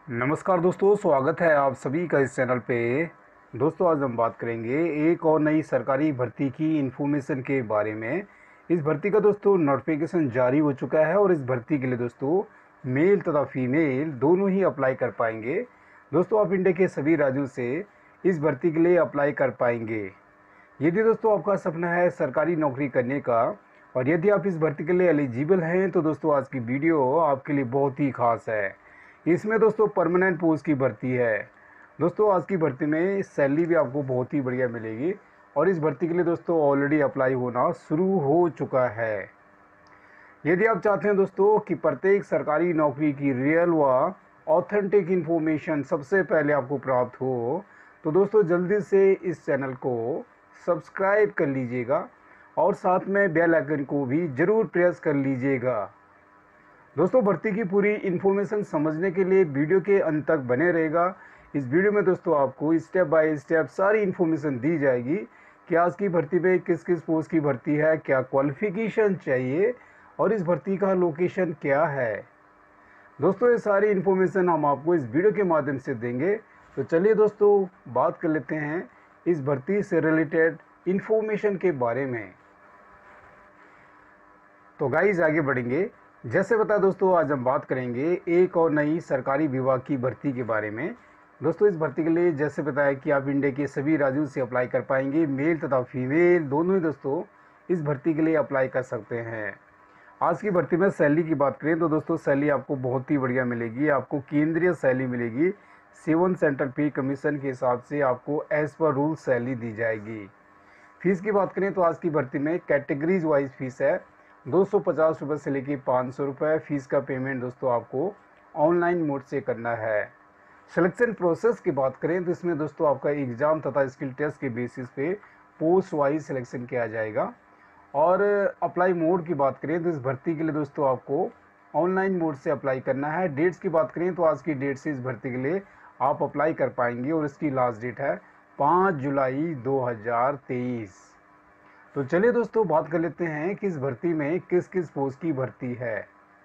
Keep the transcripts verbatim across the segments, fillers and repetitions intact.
नमस्कार दोस्तों, स्वागत है आप सभी का इस चैनल पे। दोस्तों आज हम बात करेंगे एक और नई सरकारी भर्ती की इन्फॉर्मेशन के बारे में। इस भर्ती का दोस्तों नोटिफिकेशन जारी हो चुका है और इस भर्ती के लिए दोस्तों मेल तथा फीमेल दोनों ही अप्लाई कर पाएंगे। दोस्तों आप इंडिया के सभी राज्यों से इस भर्ती के लिए अप्लाई कर पाएंगे। यदि दोस्तों आपका सपना है सरकारी नौकरी करने का और यदि आप इस भर्ती के लिए एलिजिबल हैं तो दोस्तों आज की वीडियो आपके लिए बहुत ही खास है। इसमें दोस्तों परमानेंट पोस्ट की भर्ती है। दोस्तों आज की भर्ती में सैलरी भी आपको बहुत ही बढ़िया मिलेगी और इस भर्ती के लिए दोस्तों ऑलरेडी अप्लाई होना शुरू हो चुका है। यदि आप चाहते हैं दोस्तों कि प्रत्येक सरकारी नौकरी की रियल व ऑथेंटिक इन्फॉर्मेशन सबसे पहले आपको प्राप्त हो तो दोस्तों जल्दी से इस चैनल को सब्सक्राइब कर लीजिएगा और साथ में बेल आइकन को भी ज़रूर प्रेस कर लीजिएगा। दोस्तों भर्ती की पूरी इन्फॉर्मेशन समझने के लिए वीडियो के अंत तक बने रहेगा। इस वीडियो में दोस्तों आपको स्टेप बाय स्टेप सारी इन्फॉर्मेशन दी जाएगी कि आज की भर्ती में किस किस पोस्ट की भर्ती है, क्या क्वालिफिकेशन चाहिए और इस भर्ती का लोकेशन क्या है। दोस्तों ये सारी इन्फॉर्मेशन हम आपको इस वीडियो के माध्यम से देंगे। तो चलिए दोस्तों बात कर लेते हैं इस भर्ती से रिलेटेड इन्फॉर्मेशन के बारे में। तो गाइस आगे बढ़ेंगे। जैसे बता दोस्तों आज हम बात करेंगे एक और नई सरकारी विभाग की भर्ती के बारे में। दोस्तों इस भर्ती के लिए जैसे बताया कि आप इंडिया के सभी राज्यों से अप्लाई कर पाएंगे। मेल तथा फीमेल दोनों ही दोस्तों इस भर्ती के लिए अप्लाई कर सकते हैं। आज की भर्ती में सैलरी की बात करें तो दोस्तों सैलरी आपको बहुत ही बढ़िया मिलेगी। आपको केंद्रीय सैलरी मिलेगी। सेवन सेंट्रल पे कमीशन के हिसाब से आपको एज पर रूल सैलरी दी जाएगी। फीस की बात करें तो आज की भर्ती में कैटेगरीज वाइज फीस है दो सौ पचास रुपये से लेकर पाँच सौ रुपये। फीस का पेमेंट दोस्तों आपको ऑनलाइन मोड से करना है। सिलेक्शन प्रोसेस की बात करें तो इसमें दोस्तों आपका एग्ज़ाम तथा स्किल टेस्ट के बेसिस पे पोस्ट वाइज सिलेक्शन किया जाएगा। और अप्लाई मोड की बात करें तो इस भर्ती के लिए दोस्तों आपको ऑनलाइन मोड से अप्लाई करना है। डेट्स की बात करें तो आज की डेट से इस भर्ती के लिए आप अप्लाई कर पाएंगे और इसकी लास्ट डेट है पाँच जुलाई दो हज़ार तेईस। तो चलिए दोस्तों बात कर लेते हैं कि इस भर्ती में किस किस पोस्ट की भर्ती है।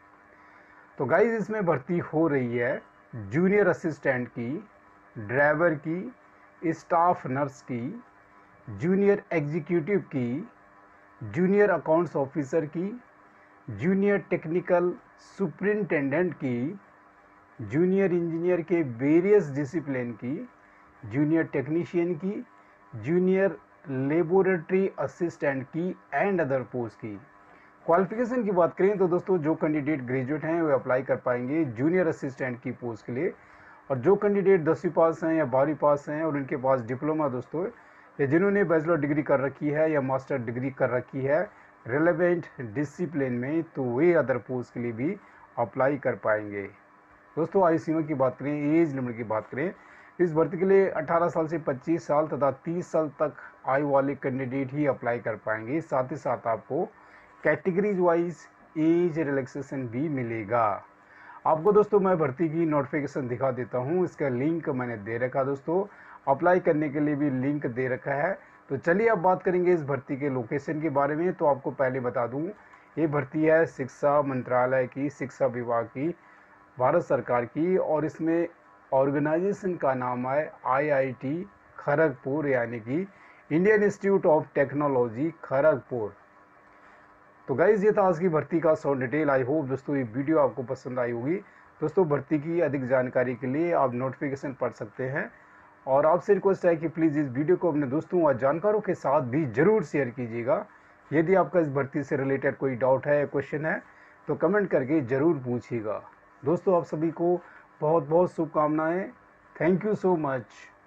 तो गाइज इसमें भर्ती हो रही है जूनियर असिस्टेंट की, ड्राइवर की, स्टाफ नर्स की, जूनियर एग्जीक्यूटिव की, जूनियर अकाउंट्स ऑफिसर की, जूनियर टेक्निकल सुपरिंटेंडेंट की, जूनियर इंजीनियर के वेरियस डिसिप्लिन की, जूनियर टेक्नीशियन की, जूनियर लेबोरेटरी असिस्टेंट की एंड अदर पोस्ट की। क्वालिफिकेशन की बात करें तो दोस्तों जो कैंडिडेट ग्रेजुएट हैं वे अप्लाई कर पाएंगे जूनियर असिस्टेंट की पोस्ट के लिए। और जो कैंडिडेट दसवीं पास हैं या बारहवीं पास हैं और उनके पास डिप्लोमा दोस्तों या जिन्होंने बैचलर डिग्री कर रखी है या मास्टर डिग्री कर रखी है रिलेवेंट डिसिप्लिन में तो वे अदर पोस्ट के लिए भी अप्लाई कर पाएंगे। दोस्तों आयु सीमा की बात करें, एज लिमिट की बात करें, इस भर्ती के लिए अठारह साल से पच्चीस साल तथा तीस साल तक आयु वाले कैंडिडेट ही अप्लाई कर पाएंगे। साथ ही साथ आपको कैटेगरीज वाइज एज रिलैक्सेशन भी मिलेगा। आपको दोस्तों मैं भर्ती की नोटिफिकेशन दिखा देता हूँ। इसका लिंक मैंने दे रखा दोस्तों, अप्लाई करने के लिए भी लिंक दे रखा है। तो चलिए अब बात करेंगे इस भर्ती के लोकेशन के बारे में। तो आपको पहले बता दूँ ये भर्ती है शिक्षा मंत्रालय की, शिक्षा विभाग की, भारत सरकार की और इसमें ऑर्गेनाइजेशन का नाम है आई आई टी खड़गपुर यानी कि Indian institute of technology Kharagpur. तो गाइज ये था आज की भर्ती का शॉर्ट डिटेल। आई होप दोस्तों ये वीडियो आपको पसंद आई होगी। दोस्तों भर्ती की अधिक जानकारी के लिए आप नोटिफिकेशन पढ़ सकते हैं और आपसे रिक्वेस्ट है कि प्लीज़ इस वीडियो को अपने दोस्तों और जानकारों के साथ भी ज़रूर शेयर कीजिएगा। यदि आपका इस भर्ती से रिलेटेड कोई डाउट है या क्वेश्चन है तो कमेंट करके ज़रूर पूछिएगा। दोस्तों आप सभी को बहुत बहुत शुभकामनाएं। Thank you so much.